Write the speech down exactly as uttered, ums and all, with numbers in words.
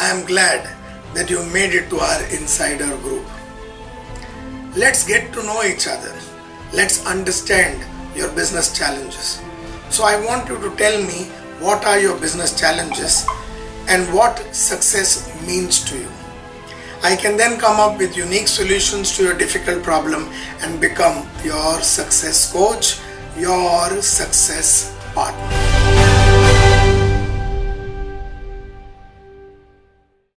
I am glad that you made it to our insider group. Let's get to know each other. Let's understand your business challenges. So I want you to tell me what are your business challenges and what success means to you. I can then come up with unique solutions to your difficult problem and become your success coach, your success partner.